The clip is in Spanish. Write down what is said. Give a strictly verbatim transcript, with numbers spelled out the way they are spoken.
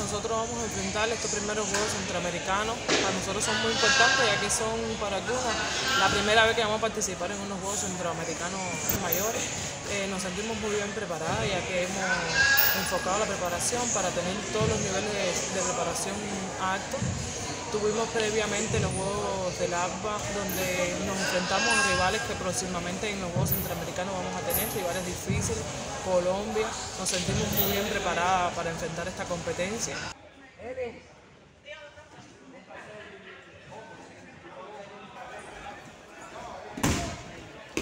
nosotros vamos a enfrentar estos primeros Juegos Centroamericanos. Para nosotros son muy importantes, ya que son para algunos la primera vez que vamos a participar en unos Juegos Centroamericanos mayores. Eh, nos sentimos muy bien preparadas, ya que hemos enfocado la preparación para tener todos los niveles de, de preparación altos. Tuvimos previamente los Juegos del A B A, donde nos enfrentamos a rivales que próximamente en los Juegos Centroamericanos vamos a tener, rivales difíciles, Colombia. Nos sentimos muy bien preparadas para enfrentar esta competencia.